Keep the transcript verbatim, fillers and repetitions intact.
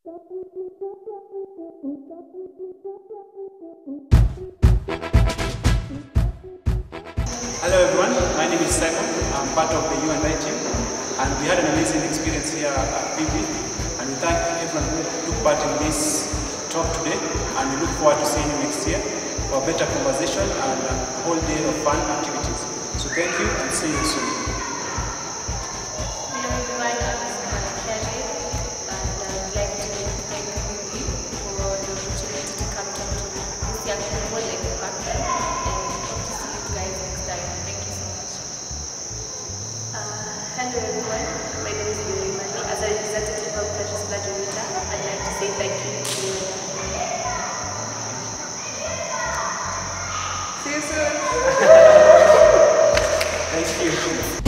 Hello everyone, my name is Simon. I'm part of the U and I team, and we had an amazing experience here at P V, and we thank everyone who took part in this talk today, and we look forward to seeing you next year for a better conversation and a whole day of fun activities. So thank you and see you soon. Hello everyone, I'm Carrie, and I would like to thank you for the opportunity to come to this young people like back then, and hope to see you guys next time. Thank you so much. Uh, hello everyone, my name is Riruta. As a representative of Precious Blood Riruta, I'd like to say thank you to you. See you soon. Thank you.